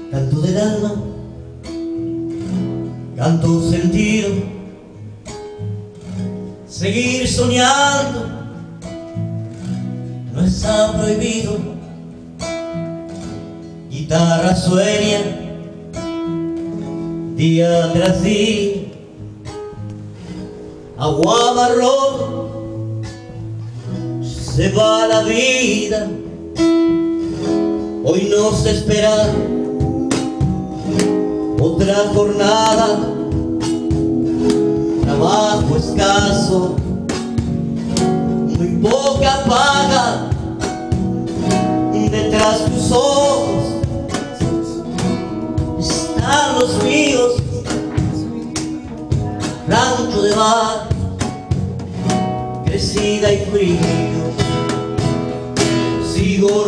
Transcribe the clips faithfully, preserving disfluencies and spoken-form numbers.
canto del alma, canto sentido, seguir soñando no está prohibido. Guitarra sueña día tras día, agua marrón, se va la vida. Hoy nos espera otra jornada, trabajo escaso, muy poca paga. Detrás de tus ojos están los míos, rancho de bar, crecida y frío. Sigo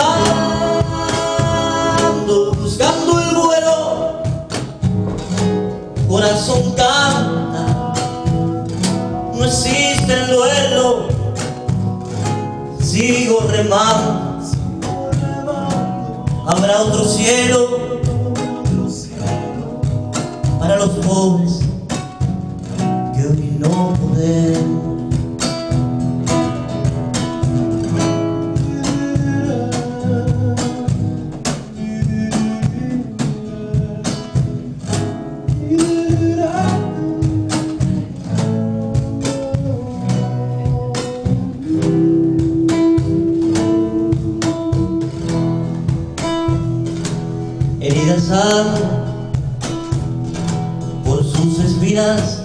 remando, buscando el vuelo, corazón canta, no existe el duelo. Sigo remando, habrá otro cielo para los pobres que hoy no podemos. Herida sana por sus espinas,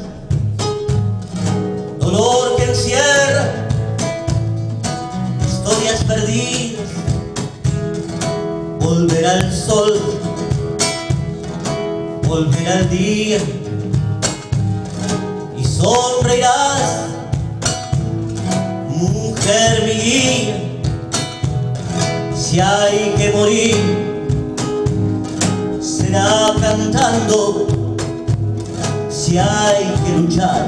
dolor que encierra historias perdidas. Volverá el sol, volverá el día y sonreirás, mujer mi guía. Si hay que morir será cantando, si hay que luchar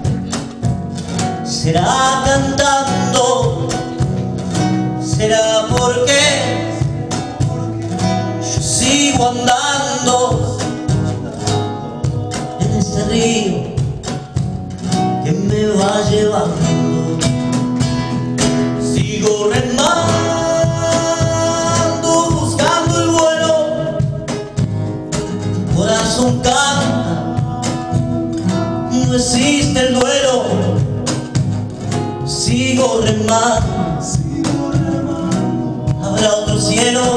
será cantando. Será porque yo sigo andando en este río que me va llevando. Sigo remando, buscando el vuelo, corazón canta, no existe el duelo. Sigo remando, habrá otro cielo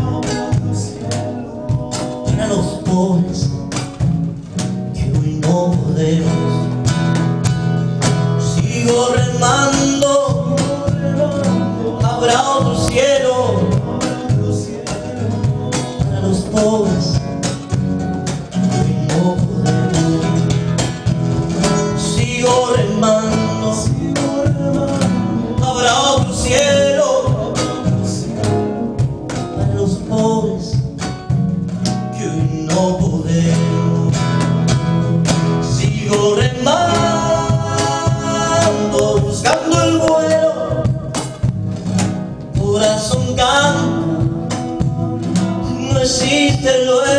para los pobres que hoy no podemos. Sigo remando, habrá otro cielo para los pobres. Sigo remando, habrá otro cielo para los pobres que hoy no podemos. Sigo remando, buscando el vuelo, corazón canta, no existe el duelo.